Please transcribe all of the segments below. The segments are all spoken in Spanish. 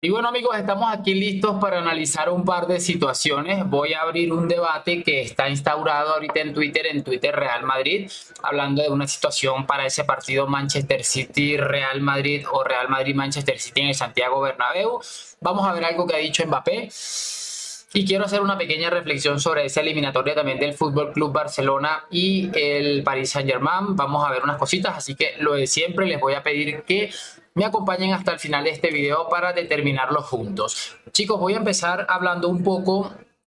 Y bueno amigos, estamos aquí listos para analizar un par de situaciones. Voy a abrir un debate que está instaurado ahorita en Twitter Real Madrid, hablando de una situación para ese partido Manchester City-Real Madrid o Real Madrid-Manchester City en el Santiago Bernabéu. Vamos a ver algo que ha dicho Mbappé. Y quiero hacer una pequeña reflexión sobre esa eliminatoria también del Fútbol Club Barcelona y el Paris Saint-Germain. Vamos a ver unas cositas, así que lo de siempre, les voy a pedir que me acompañen hasta el final de este video para determinarlo juntos. Chicos, voy a empezar hablando un poco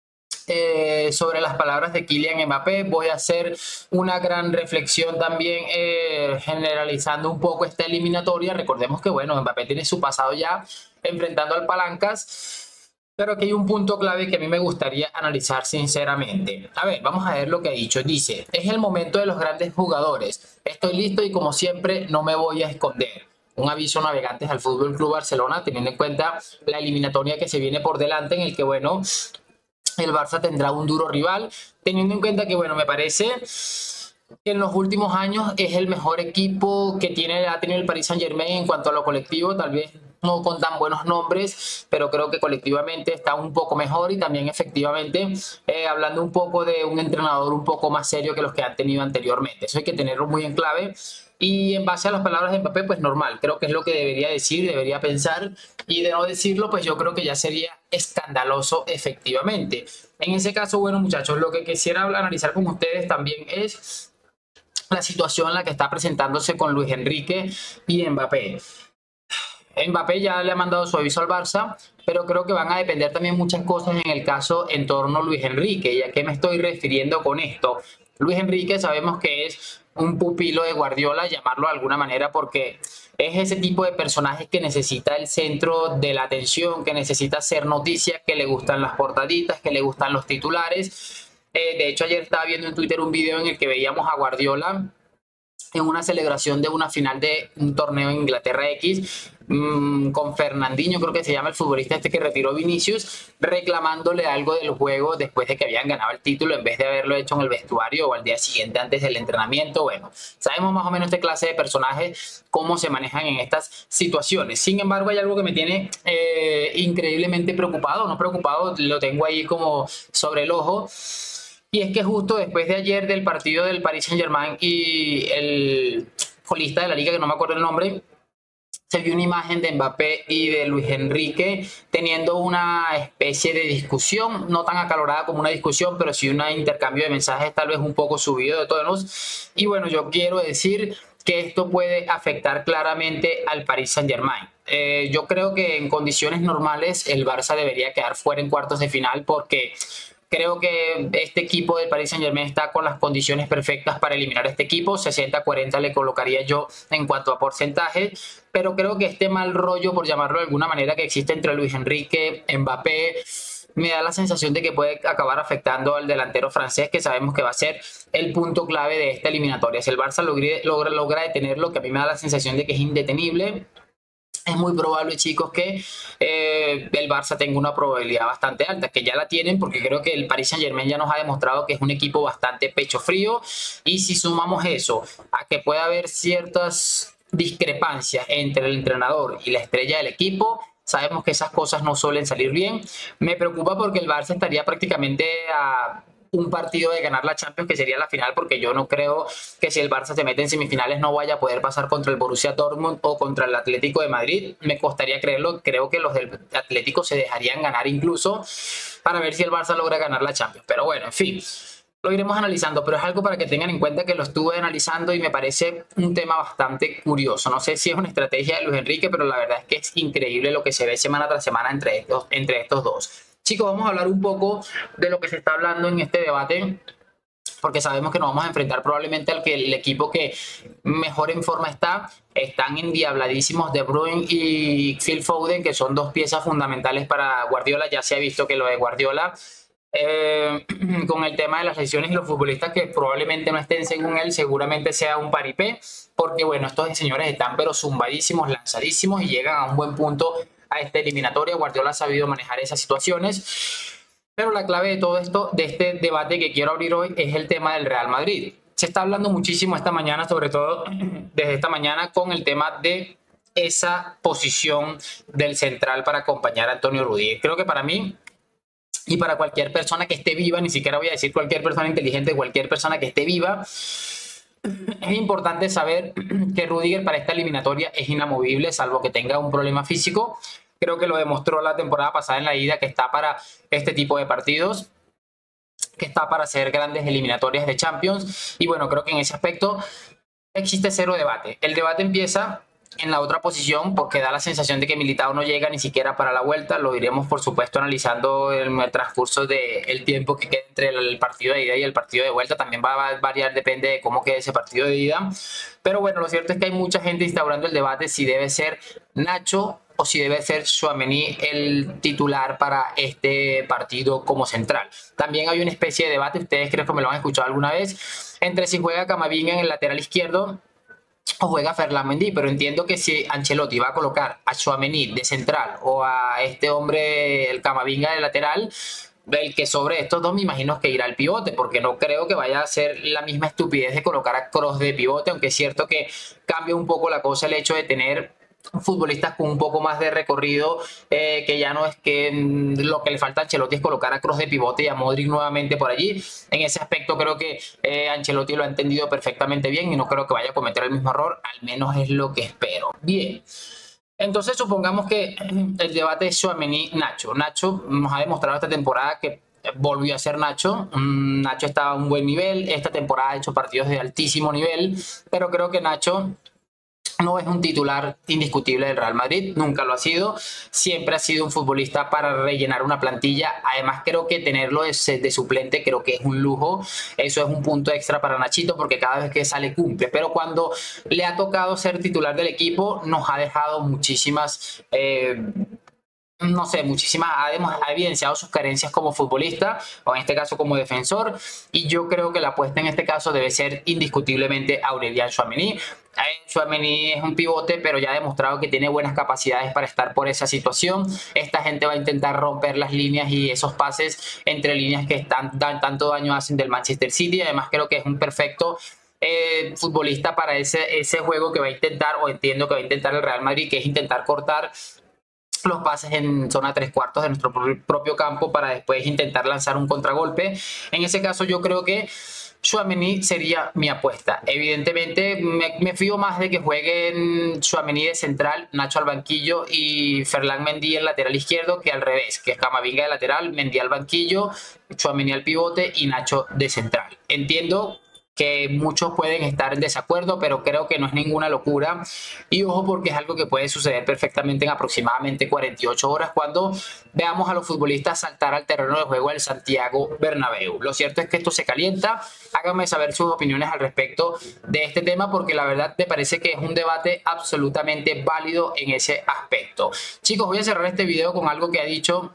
sobre las palabras de Kylian Mbappé. Voy a hacer una gran reflexión también generalizando un poco esta eliminatoria. Recordemos que bueno, Mbappé tiene su pasado ya enfrentando al Palancas. Pero aquí hay un punto clave que a mí me gustaría analizar sinceramente. A ver, vamos a ver lo que ha dicho. Dice, es el momento de los grandes jugadores. Estoy listo y como siempre no me voy a esconder. Un aviso navegantes al Fútbol Club Barcelona, teniendo en cuenta la eliminatoria que se viene por delante, en el que, bueno, el Barça tendrá un duro rival, teniendo en cuenta que, bueno, me parece que en los últimos años es el mejor equipo que ha tenido el Paris Saint-Germain en cuanto a lo colectivo, tal vez no con tan buenos nombres, pero creo que colectivamente está un poco mejor y también efectivamente hablando un poco de un entrenador un poco más serio que los que han tenido anteriormente. Eso hay que tenerlo muy en clave. Y en base a las palabras de Mbappé, pues normal, creo que es lo que debería decir, debería pensar, y de no decirlo, pues yo creo que ya sería escandaloso efectivamente. En ese caso, bueno muchachos, lo que quisiera analizar con ustedes también es la situación en la que está presentándose con Luis Enrique y Mbappé. Mbappé ya le ha mandado su aviso al Barça, pero creo que van a depender también muchas cosas en el caso en torno a Luis Enrique. ¿Y a qué me estoy refiriendo con esto? Luis Enrique sabemos que es un pupilo de Guardiola, llamarlo de alguna manera, porque es ese tipo de personaje que necesita el centro de la atención, que necesita hacer noticias, que le gustan las portaditas, que le gustan los titulares. De hecho, ayer estaba viendo en Twitter un video en el que veíamos a Guardiola en una celebración de una final de un torneo en Inglaterra X, con Fernandinho, creo que se llama el futbolista este que retiró Vinicius, reclamándole algo del juego después de que habían ganado el título en vez de haberlo hecho en el vestuario o al día siguiente antes del entrenamiento. Bueno, sabemos más o menos esta clase de personajes, cómo se manejan en estas situaciones. Sin embargo, hay algo que me tiene increíblemente preocupado, no preocupado, lo tengo ahí como sobre el ojo. Y es que justo después de ayer del partido del Paris Saint-Germain y el colista de la liga, que no me acuerdo el nombre, se vio una imagen de Mbappé y de Luis Enrique teniendo una especie de discusión, no tan acalorada como una discusión, pero sí un intercambio de mensajes tal vez un poco subido de tonos. Y bueno, yo quiero decir que esto puede afectar claramente al Paris Saint-Germain. Yo creo que en condiciones normales el Barça debería quedar fuera en cuartos de final porque creo que este equipo del Paris Saint-Germain está con las condiciones perfectas para eliminar a este equipo. 60-40 le colocaría yo en cuanto a porcentaje, pero creo que este mal rollo, por llamarlo de alguna manera, que existe entre Luis Enrique, Mbappé, me da la sensación de que puede acabar afectando al delantero francés, que sabemos que va a ser el punto clave de esta eliminatoria. Si el Barça logra detenerlo, que a mí me da la sensación de que es indetenible, es muy probable, chicos, que el Barça tenga una probabilidad bastante alta, que ya la tienen, porque creo que el Paris Saint-Germain ya nos ha demostrado que es un equipo bastante pecho frío. Y si sumamos eso a que puede haber ciertas discrepancias entre el entrenador y la estrella del equipo, sabemos que esas cosas no suelen salir bien. Me preocupa porque el Barça estaría prácticamente a un partido de ganar la Champions, que sería la final, porque yo no creo que si el Barça se mete en semifinales no vaya a poder pasar contra el Borussia Dortmund o contra el Atlético de Madrid. Me costaría creerlo. Creo que los del Atlético se dejarían ganar incluso para ver si el Barça logra ganar la Champions. Pero bueno, en fin, lo iremos analizando, pero es algo para que tengan en cuenta que lo estuve analizando y me parece un tema bastante curioso. No sé si es una estrategia de Luis Enrique, pero la verdad es que es increíble lo que se ve semana tras semana entre estos dos. Chicos, vamos a hablar un poco de lo que se está hablando en este debate, porque sabemos que nos vamos a enfrentar probablemente al que el equipo que mejor en forma está. Están endiabladísimos De Bruyne y Phil Foden, que son dos piezas fundamentales para Guardiola. Ya se ha visto que lo de Guardiola, con el tema de las lesiones y los futbolistas que probablemente no estén según él, seguramente sea un paripé, porque bueno, estos señores están pero zumbadísimos, lanzadísimos y llegan a un buen punto a esta eliminatoria. Guardiola ha sabido manejar esas situaciones, pero la clave de todo esto, de este debate que quiero abrir hoy, es el tema del Real Madrid. Se está hablando muchísimo esta mañana, sobre todo desde esta mañana, con el tema de esa posición del central para acompañar a Antonio Rudiger. Creo que para mí y para cualquier persona que esté viva, ni siquiera voy a decir cualquier persona inteligente, cualquier persona que esté viva, es importante saber que Rudiger para esta eliminatoria es inamovible, salvo que tenga un problema físico. Creo que lo demostró la temporada pasada en la ida, que está para este tipo de partidos, que está para hacer grandes eliminatorias de Champions. Y bueno, creo que en ese aspecto existe cero debate. El debate empieza en la otra posición porque da la sensación de que Militao no llega ni siquiera para la vuelta. Lo iremos, por supuesto, analizando en el transcurso del tiempo que quede entre el partido de ida y el partido de vuelta. También va a variar, depende de cómo quede ese partido de ida. Pero bueno, lo cierto es que hay mucha gente instaurando el debate si debe ser Nacho o si debe ser Tchouaméni el titular para este partido como central. También hay una especie de debate, ustedes creo que me lo han escuchado alguna vez, entre si juega Camavinga en el lateral izquierdo o juega Ferland Mendy, pero entiendo que si Ancelotti va a colocar a Tchouaméni de central o a este hombre, el Camavinga de lateral, el que sobre estos dos me imagino que irá al pivote, porque no creo que vaya a ser la misma estupidez de colocar a Kroos de pivote, aunque es cierto que cambia un poco la cosa el hecho de tener futbolistas con un poco más de recorrido, que ya no es que lo que le falta a Ancelotti es colocar a Kroos de pivote y a Modric nuevamente por allí. En ese aspecto creo que Ancelotti lo ha entendido perfectamente bien y no creo que vaya a cometer el mismo error, al menos es lo que espero. Bien, entonces supongamos que el debate es Tchouaméni-Nacho. Nacho nos ha demostrado esta temporada que volvió a ser Nacho. Nacho estaba a un buen nivel, esta temporada ha hecho partidos de altísimo nivel, pero creo que Nacho no es un titular indiscutible del Real Madrid, nunca lo ha sido, siempre ha sido un futbolista para rellenar una plantilla. Además creo que tenerlo de suplente creo que es un lujo, eso es un punto extra para Nachito porque cada vez que sale cumple, pero cuando le ha tocado ser titular del equipo nos ha dejado muchísimas... no sé, muchísimas, ha evidenciado sus carencias como futbolista o en este caso como defensor, y yo creo que la apuesta en este caso debe ser indiscutiblemente Aurélien Tchouaméni. Tchouaméni es un pivote, pero ya ha demostrado que tiene buenas capacidades para estar por esa situación. Esta gente va a intentar romper las líneas y esos pases entre líneas que tanto daño hacen del Manchester City. Además creo que es un perfecto futbolista para ese juego que va a intentar, o entiendo que va a intentar el Real Madrid, que es intentar cortar los pases en zona 3/4 de nuestro propio campo para después intentar lanzar un contragolpe. En ese caso yo creo que Tchouaméni sería mi apuesta. Evidentemente me fío más de que jueguen Tchouaméni de central, Nacho al banquillo y Ferland Mendy el lateral izquierdo, que al revés, que es Camavinga de lateral, Mendy al banquillo, Tchouaméni al pivote y Nacho de central. Entiendo que muchos pueden estar en desacuerdo, pero creo que no es ninguna locura. Y ojo, porque es algo que puede suceder perfectamente en aproximadamente 48 horas cuando veamos a los futbolistas saltar al terreno de juego del Santiago Bernabéu. Lo cierto es que esto se calienta. Háganme saber sus opiniones al respecto de este tema, porque la verdad me parece que es un debate absolutamente válido en ese aspecto. Chicos, voy a cerrar este video con algo que ha dicho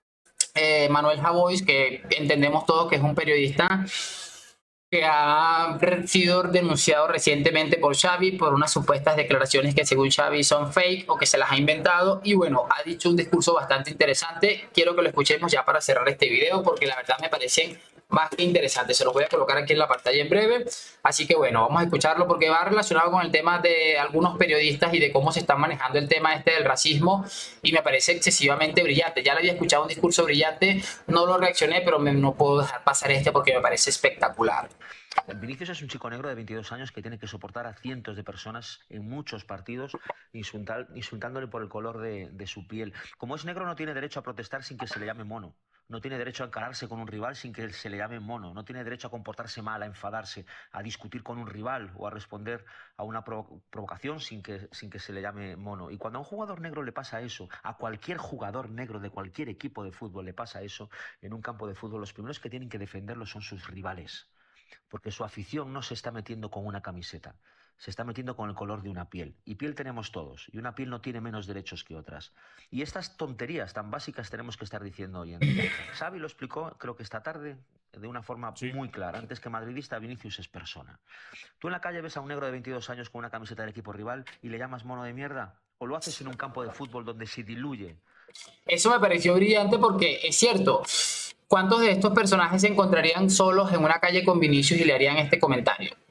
Manuel Javois, que entendemos todos que es un periodista que ha sido denunciado recientemente por Xavi por unas supuestas declaraciones que según Xavi son fake o que se las ha inventado, y bueno, ha dicho un discurso bastante interesante. Quiero que lo escuchemos ya para cerrar este video porque la verdad me parecen más que interesantes. Se los voy a colocar aquí en la pantalla en breve, así que bueno, vamos a escucharlo porque va relacionado con el tema de algunos periodistas y de cómo se está manejando el tema este del racismo, y me parece excesivamente brillante. Ya le había escuchado un discurso brillante, no lo reaccioné, pero no puedo dejar pasar este porque me parece espectacular. Vinicius es un chico negro de 22 años que tiene que soportar a cientos de personas en muchos partidos insultándole por el color de su piel. Como es negro no tiene derecho a protestar sin que se le llame mono. No tiene derecho a encararse con un rival sin que se le llame mono. No tiene derecho a comportarse mal, a enfadarse, a discutir con un rival o a responder a una provocación sin que se le llame mono. Y cuando a un jugador negro le pasa eso, a cualquier jugador negro de cualquier equipo de fútbol le pasa eso, en un campo de fútbol los primeros que tienen que defenderlo son sus rivales. Porque su afición no se está metiendo con una camiseta, se está metiendo con el color de una piel. Y piel tenemos todos, y una piel no tiene menos derechos que otras. Y estas tonterías tan básicas tenemos que estar diciendo hoy en día. Xavi lo explicó, creo que esta tarde, de una forma muy clara. Antes que madridista, Vinicius es persona. ¿Tú en la calle ves a un negro de 22 años con una camiseta del equipo rival y le llamas mono de mierda? ¿O lo haces en un campo de fútbol donde se diluye? Eso me pareció brillante porque es cierto. ¿Cuántos de estos personajes se encontrarían solos en una calle con Vinicius y le harían este comentario?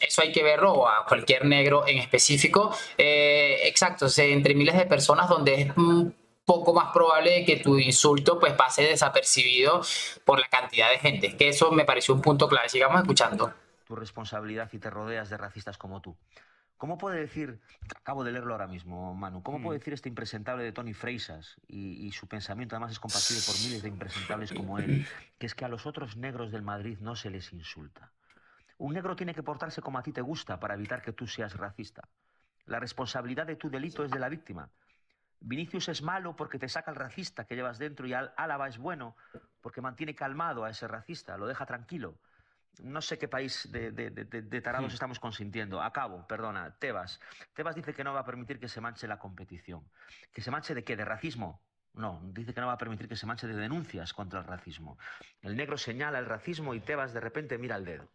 Eso hay que verlo, o a cualquier negro en específico. Exacto, entre miles de personas donde es un poco más probable que tu insulto pues pase desapercibido por la cantidad de gente. Que eso me pareció un punto clave. Sigamos escuchando. Tu responsabilidad y te rodeas de racistas como tú. ¿Cómo puede decir, acabo de leerlo ahora mismo, Manu, cómo puede decir este impresentable de Tony Freisas, y su pensamiento además es compartido por miles de impresentables como él, que es que a los otros negros del Madrid no se les insulta? Un negro tiene que portarse como a ti te gusta para evitar que tú seas racista. La responsabilidad de tu delito es de la víctima. Vinicius es malo porque te saca el racista que llevas dentro, y Álava es bueno porque mantiene calmado a ese racista, lo deja tranquilo. No sé qué país de tarados estamos consintiendo. Acabo, perdona, Tebas. Tebas dice que no va a permitir que se manche la competición. ¿Que se manche de qué? ¿De racismo? No, dice que no va a permitir que se manche de denuncias contra el racismo. El negro señala el racismo y Tebas de repente mira el dedo.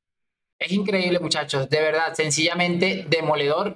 Es increíble, muchachos, de verdad, sencillamente demoledor.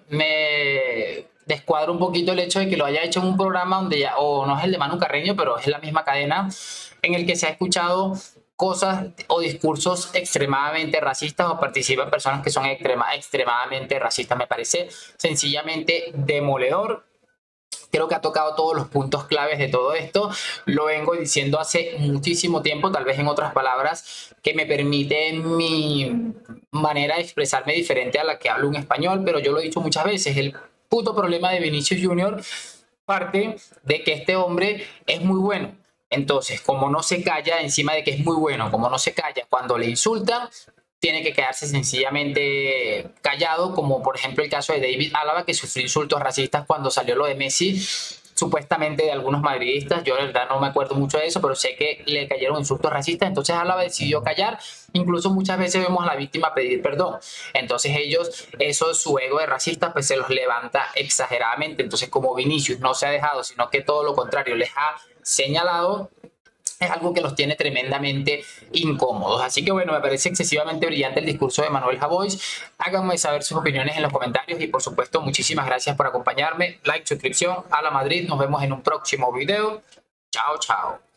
Me descuadra un poquito el hecho de que lo haya hecho en un programa donde ya, o no es el de Manu Carreño, pero es la misma cadena, en el que se ha escuchado cosas o discursos extremadamente racistas, o participan personas que son extremadamente racistas. Me parece sencillamente demoledor. Creo que ha tocado todos los puntos claves de todo esto. Lo vengo diciendo hace muchísimo tiempo, tal vez en otras palabras que me permiten mi manera de expresarme diferente a la que hablo en español, pero yo lo he dicho muchas veces. El puto problema de Vinicius Junior parte de que este hombre es muy bueno. Entonces, como no se calla encima de que es muy bueno, como no se calla cuando le insultan, tiene que quedarse sencillamente callado, como por ejemplo el caso de David Álava, que sufrió insultos racistas cuando salió lo de Messi, supuestamente de algunos madridistas. Yo de verdad no me acuerdo mucho de eso, pero sé que le cayeron insultos racistas. Entonces Álava decidió callar. Incluso muchas veces vemos a la víctima pedir perdón. Entonces ellos, eso, su ego de racistas, pues se los levanta exageradamente. Entonces, como Vinicius no se ha dejado, sino que todo lo contrario les ha señalado, es algo que los tiene tremendamente incómodos. Así que bueno, me parece excesivamente brillante el discurso de Manuel Javois. Háganme saber sus opiniones en los comentarios y por supuesto muchísimas gracias por acompañarme. Like, suscripción, a la Madrid. Nos vemos en un próximo video. Chao, chao.